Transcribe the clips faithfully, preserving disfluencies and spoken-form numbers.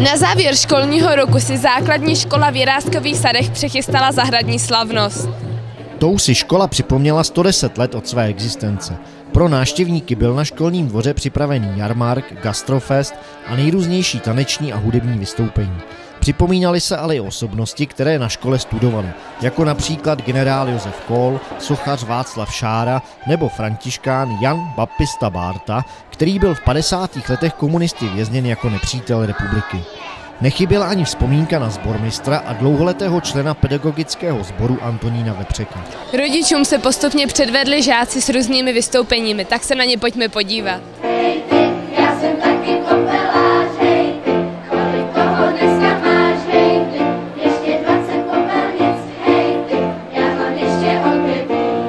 Na závěr školního roku si základní škola v Jiráskových Sadech přechystala zahradní slavnost. Tou si škola připomněla sto deset let od své existence. Pro návštěvníky byl na školním dvoře připravený jarmark, gastrofest a nejrůznější taneční a hudební vystoupení. Připomínaly se ale i osobnosti, které na škole studovaly, jako například generál Josef Kohl, sochař Václav Šára nebo františkán Jan Baptista Bárta, který byl v padesátých letech komunisty vězněn jako nepřítel republiky. Nechyběla ani vzpomínka na sbormistra a dlouholetého člena pedagogického sboru Antonína Vepřeka. Rodičům se postupně předvedli žáci s různými vystoupeními, tak se na ně pojďme podívat. Hej ty, já jsem taky popelář, hej ty, kolik toho dneska máš, hej ty, ještě dvacet popelnic, hej ty, já mám ještě odbyt.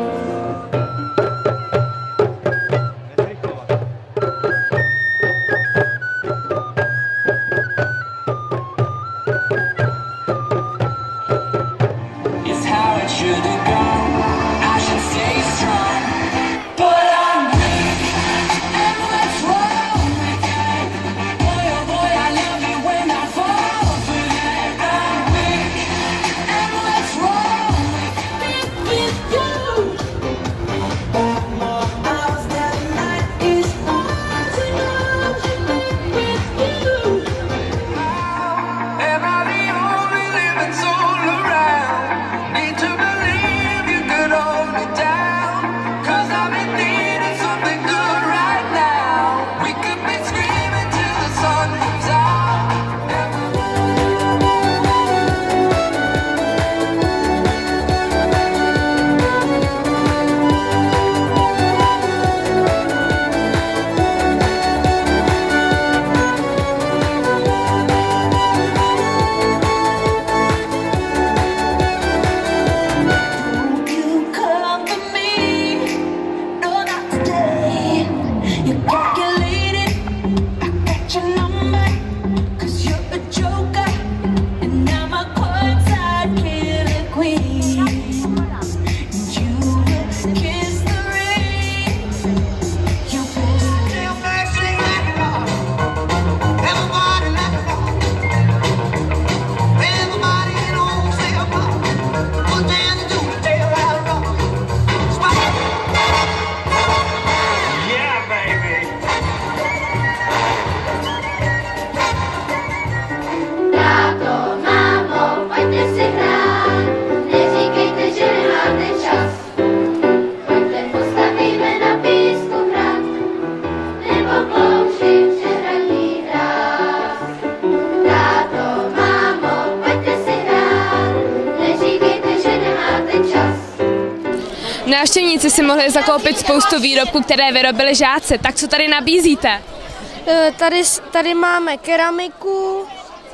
Návštěvníci si mohli zakoupit spoustu výrobků, které vyrobili žáci. Tak co tady nabízíte? Tady, tady máme keramiku,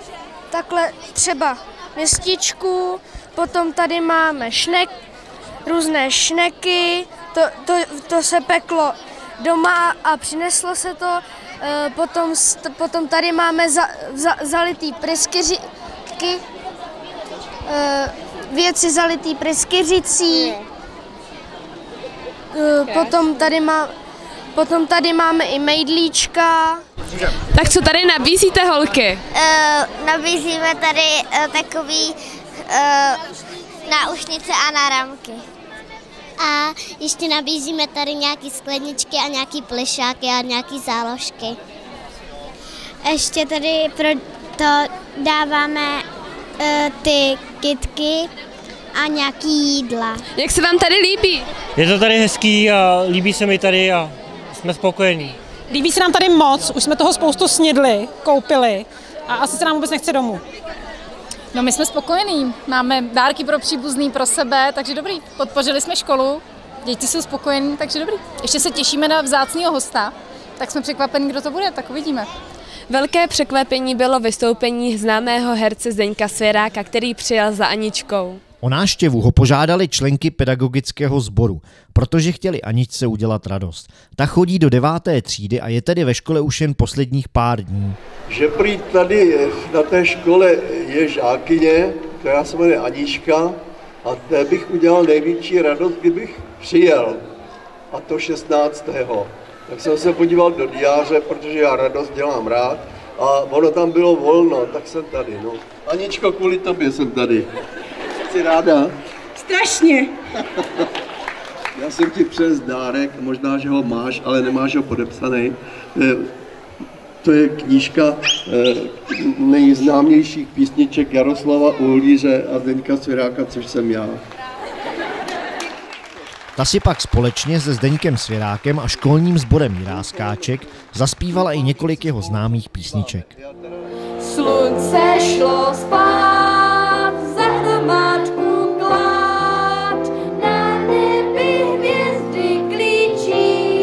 takhle třeba městičku, potom tady máme šnek, různé šneky, to, to, to se peklo doma a přineslo se to, potom, potom tady máme za, za, zalitý pryskyřičky, věci zalitý pryskyřicí. Potom tady, má, potom tady máme i mejdlíčka. Tak co tady nabízíte, holky? Uh, nabízíme tady uh, takový uh, náušnice a náramky. A ještě nabízíme tady nějaké skleničky a nějaké plišáky a nějaké záložky. Ještě tady pro to dáváme uh, ty kytky a nějaký jídla. Jak se vám tady líbí? Je to tady hezký a líbí se mi tady a jsme spokojení. Líbí se nám tady moc, už jsme toho spoustu snědli, koupili a asi se nám vůbec nechce domů. No my jsme spokojení, máme dárky pro příbuzný, pro sebe, takže dobrý. Podpořili jsme školu, děti jsou spokojení, takže dobrý. Ještě se těšíme na vzácného hosta, tak jsme překvapení, kdo to bude, tak uvidíme. Velké překvapení bylo vystoupení známého herce Zdeňka Svěráka, který přijel za Aničkou. O návštěvu ho požádali členky pedagogického sboru, protože chtěli Aničce udělat radost. Ta chodí do deváté třídy a je tedy ve škole už jen posledních pár dní. Že prý tady na té škole je žákyně, která se jmenuje Anička, a té bych udělal největší radost, kdybych přijel, a to šestnáctého Tak jsem se podíval do diáře, protože já radost dělám rád, a ono tam bylo volno, tak jsem tady, no. Aničko, kvůli tobě jsem tady. Jsi ráda? Strašně. Já jsem ti přes dárek, možná, že ho máš, ale nemáš ho podepsaný. To je knížka nejznámějších písniček Jaroslava Uhlíře a Zdeňka Svěráka, což jsem já. Ta si pak společně se Zdeňkem Svěrákem a školním sborem Jiráskáček zaspívala i několik jeho známých písniček. Slunce šlo spát, za hromádku klát, na nebi hvězdy klíčí.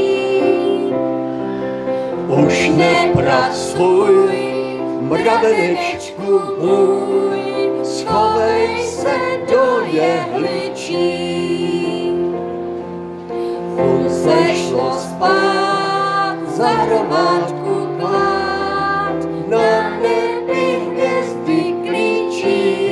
Už nepracuj, mravenečku můj, schovej se do jehličí. Slunce šlo spát, za hromádku klát, na nebi hvězdy klíčí.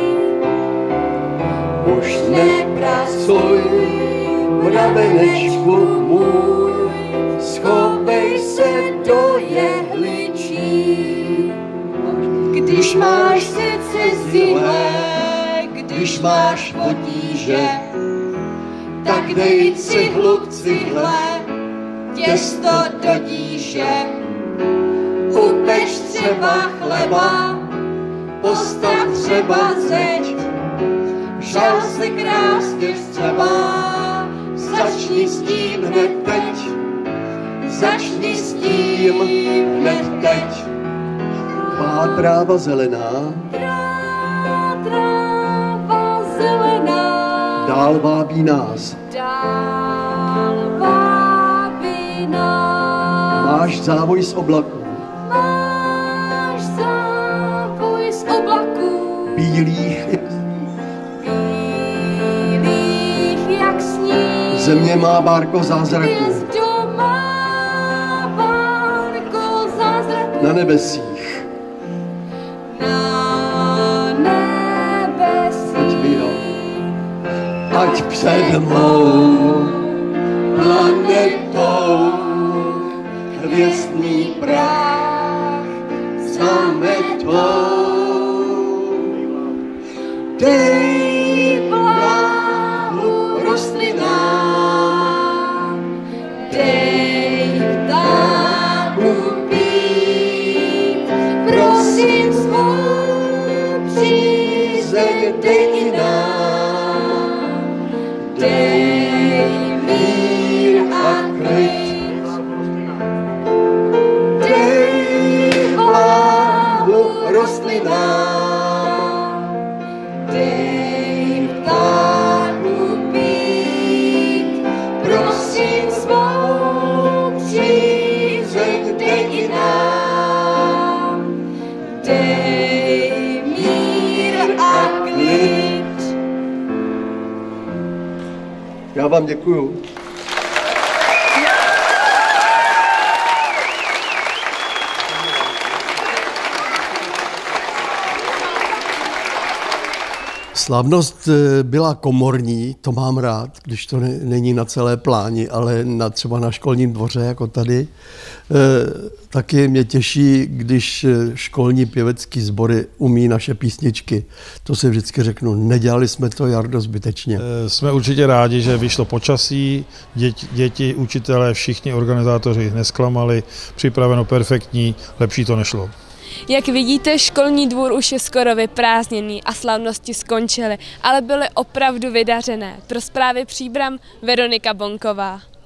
Už nepracuj, mravenečku můj, schovej se do jehličí. Když máš srdce zlé, když máš potíže, tak dej cihlu k cihle, těsto do díže. Upeč třeba chleba, postav třeba zeď, žal se krásně vstřeba, začni s tím hned teď, začni s tím hned teď. Má tráva zelená, tráva zelená, dál vábí nás. dál vábí nás. Máš závoj z oblaků, Máš závoj z oblaků, bílých i bílých jak sníh. země má bárko zázraků. Hvězdo má bárko zázraků. Na nebesích, Na nebesích. ať před mou planetou hvězdný prach zametou. Dej Vláhu rostlinám, dej ptáku pít, prosím svou přízeň dej i nám, dej mír a klid, dej vláhu rostlinám, dej ptáku pít, prosím svou přízeň dej i nám, dej mír a klid. Já vám děkuju. Slavnost byla komorní, to mám rád, když to ne, není na celé pláni, ale na, třeba na školním dvoře, jako tady. E, taky mě těší, když školní pěvecký sbory umí naše písničky. To si vždycky řeknu, nedělali jsme to, Jardo, zbytečně. E, jsme určitě rádi, že vyšlo počasí, děti, děti, učitelé, všichni organizátoři nesklamali, připraveno perfektní, lepší to nešlo. Jak vidíte, školní dvůr už je skoro vyprázdněný a slavnosti skončily, ale byly opravdu vydařené. Pro zprávy Příbram Veronika Bonková.